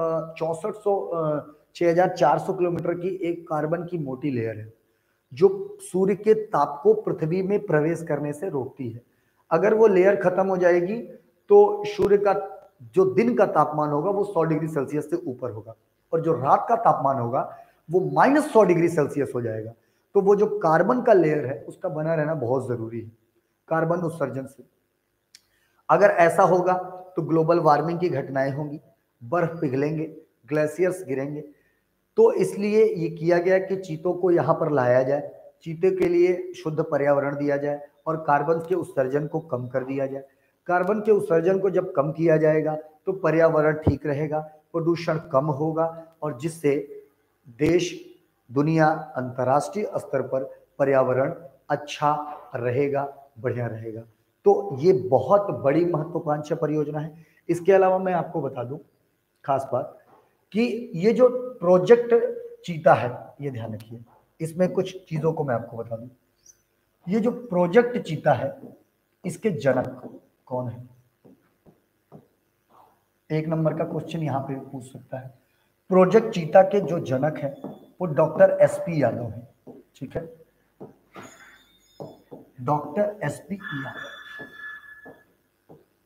6400 किलोमीटर की एक कार्बन की मोटी लेयर है, जो सूर्य के ताप को पृथ्वी में प्रवेश करने से रोकती है। अगर वो लेयर खत्म हो जाएगी तो सूर्य का जो दिन का तापमान होगा वो 100 डिग्री सेल्सियस से ऊपर होगा, और जो रात का तापमान होगा वो -100 डिग्री सेल्सियस हो जाएगा। तो वो जो कार्बन का लेयर है उसका बना रहना बहुत जरूरी है कार्बन उत्सर्जन से। अगर ऐसा होगा तो ग्लोबल वार्मिंग की घटनाएं होंगी, बर्फ पिघलेंगे, ग्लेशियर्स गिरेंगे। तो इसलिए ये किया गया कि चीतों को यहाँ पर लाया जाए, चीते के लिए शुद्ध पर्यावरण दिया जाए, और कार्बन के उत्सर्जन को कम कर दिया जाए। कार्बन के उत्सर्जन को जब कम किया जाएगा तो पर्यावरण ठीक रहेगा, प्रदूषण कम होगा, और जिससे देश, दुनिया, अंतर्राष्ट्रीय स्तर पर पर्यावरण अच्छा रहेगा, बढ़िया रहेगा। तो ये बहुत बड़ी महत्वाकांक्षी परियोजना है। इसके अलावा मैं आपको बता दूं खास बात कि ये जो प्रोजेक्ट चीता है, ये ध्यान रखिए, इसमें कुछ चीजों को मैं आपको बता दूं। ये जो प्रोजेक्ट चीता है, इसके जनक कौन है? एक नंबर का क्वेश्चन यहाँ पे पूछ सकता है। प्रोजेक्ट चीता के जो जनक है वो डॉक्टर एसपी यादव है, ठीक है, डॉक्टर एसपी यादव।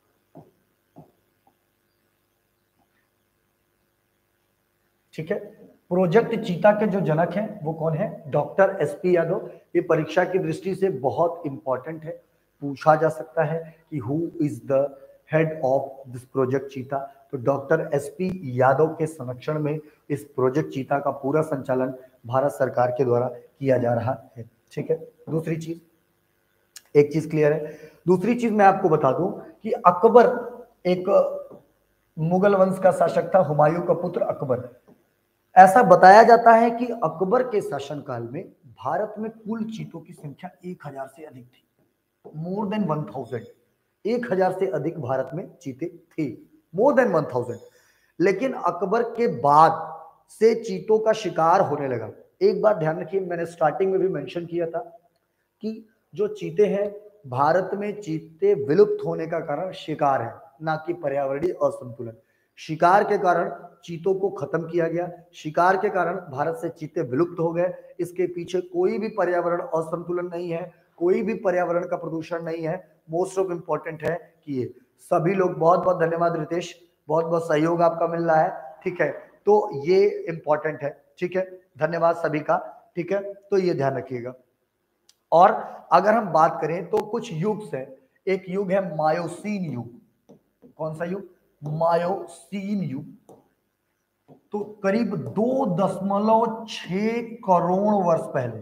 ठीक है। प्रोजेक्ट चीता के जो जनक हैं वो कौन है? Doctor SP Yadav. ये परीक्षा की दृष्टि से बहुत इंपॉर्टेंट है, पूछा जा सकता है कि who is the head of this project cheetah. तो डॉक्टर एसपी यादव के संरक्षण में इस प्रोजेक्ट चीता का पूरा संचालन भारत सरकार के द्वारा किया जा रहा है। ठीक है। दूसरी चीज, एक चीज क्लियर है। दूसरी चीज मैं आपको बता दूं कि अकबर एक मुगल वंश का शासक था, हुमायूं का पुत्र अकबर। ऐसा बताया जाता है कि अकबर के शासनकाल में भारत में कुल चीतों की संख्या 1000 से अधिक थी, मोर देन 1000। 1000 से अधिक भारत में चीते थे, मोर देन 1000। लेकिन अकबर के बाद से चीतों का शिकार होने लगा। एक बात ध्यान रखिए, मैंने स्टार्टिंग में भी मेंशन किया था कि जो चीते हैं, भारत में चीते विलुप्त होने का कारण शिकार है, ना कि पर्यावरणीय असंतुलन। शिकार के कारण चीतों को खत्म किया गया, शिकार के कारण भारत से चीते विलुप्त हो गए। इसके पीछे कोई भी पर्यावरण असंतुलन नहीं है, कोई भी पर्यावरण का प्रदूषण नहीं है। मोस्ट ऑफ इम्पोर्टेंट है कि ये सभी लोग, बहुत बहुत धन्यवाद रितेश, बहुत बहुत सहयोग आपका मिल रहा है। ठीक है, तो ये इंपॉर्टेंट है। ठीक है, धन्यवाद सभी का। ठीक है, तो ये ध्यान रखिएगा। और अगर हम बात करें तो कुछ युग से, एक युग है मायोसीन युग। कौन सा युग? मायोसीन युग। तो करीब 2.6 करोड़ वर्ष पहले,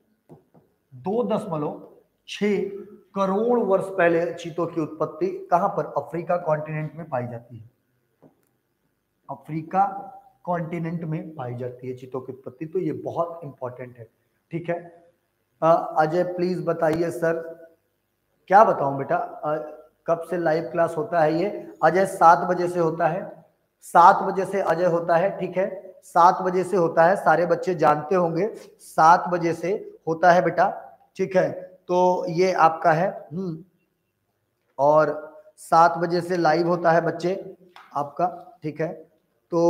2.6 करोड़ वर्ष पहले चीतों की उत्पत्ति कहां पर? अफ्रीका कॉन्टिनेंट में पाई जाती है। अफ्रीका कॉन्टिनेंट में पाई जाती है चीतों की उत्पत्ति। तो ये बहुत इंपॉर्टेंट है। ठीक है। अजय प्लीज बताइए सर। क्या बताऊं बेटा, कब से लाइव क्लास होता है ये? अजय 7 बजे से होता है, 7 बजे से अजय होता है। ठीक है, 7 बजे से होता है, सारे बच्चे जानते होंगे 7 बजे से होता है बेटा। ठीक है, तो ये आपका है। और 7 बजे से लाइव होता है बच्चे आपका। ठीक है, तो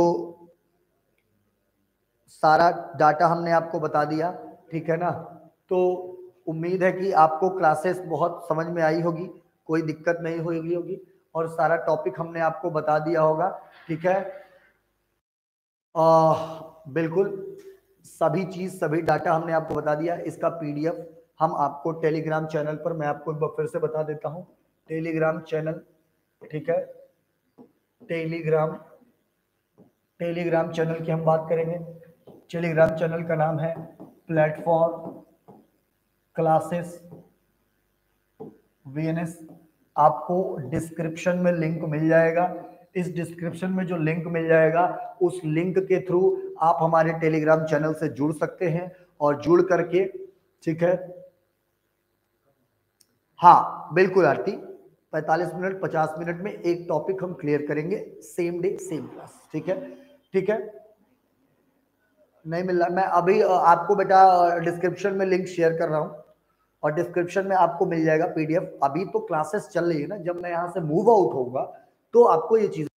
सारा डाटा हमने आपको बता दिया। ठीक है ना, तो उम्मीद है कि आपको क्लासेस बहुत समझ में आई होगी, कोई दिक्कत नहीं होगी और सारा टॉपिक हमने आपको बता दिया होगा। ठीक है, बिल्कुल सभी चीज, सभी डाटा हमने आपको बता दिया। इसका पीडीएफ हम आपको टेलीग्राम चैनल पर, मैं आपको एक बार फिर से बता देता हूं, टेलीग्राम चैनल। ठीक है, टेलीग्राम चैनल की हम बात करेंगे। टेलीग्राम चैनल का नाम है प्लेटफॉर्म क्लासेस वीएनएस। आपको डिस्क्रिप्शन में लिंक मिल जाएगा। इस डिस्क्रिप्शन में जो लिंक मिल जाएगा, उस लिंक के थ्रू आप हमारे टेलीग्राम चैनल से जुड़ सकते हैं और जुड़ करके, ठीक है, हाँ बिल्कुल आरती, 45 मिनट 50 मिनट में एक टॉपिक हम क्लियर करेंगे, सेम डे सेम क्लास। ठीक है, ठीक है, नहीं मिल रहा। मैं अभी आपको बेटा डिस्क्रिप्शन में लिंक शेयर कर रहा हूं और डिस्क्रिप्शन में आपको मिल जाएगा पीडीएफ। अभी तो क्लासेस चल रही है ना, जब मैं यहां से मूव आउट होऊंगा तो आपको ये चीज,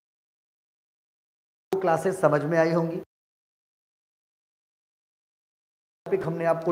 क्लासेस समझ में आई होंगी। हमने आपको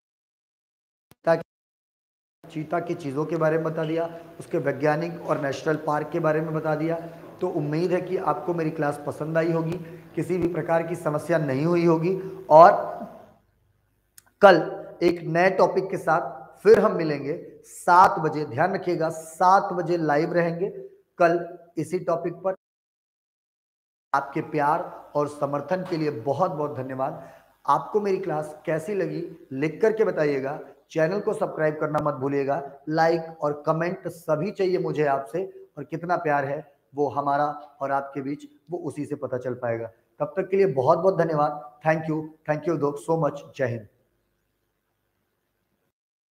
चीता की चीज़ों के बारे में बता दिया, उसके वैज्ञानिक और नेशनल पार्क के बारे में बता दिया। तो उम्मीद है कि आपको मेरी क्लास पसंद आई होगी, किसी भी प्रकार की समस्या नहीं हुई होगी। और कल एक नए टॉपिक के साथ फिर हम मिलेंगे 7 बजे। ध्यान रखिएगा, 7 बजे लाइव रहेंगे कल इसी टॉपिक पर। आपके प्यार और समर्थन के लिए बहुत बहुत धन्यवाद। आपको मेरी क्लास कैसी लगी लिख करके बताइएगा। चैनल को सब्सक्राइब करना मत भूलिएगा। लाइक और कमेंट सभी चाहिए मुझे आपसे, और कितना प्यार है वो हमारा और आपके बीच, वो उसी से पता चल पाएगा। तब तक के लिए बहुत बहुत धन्यवाद। Thank you so much. Jai Hind.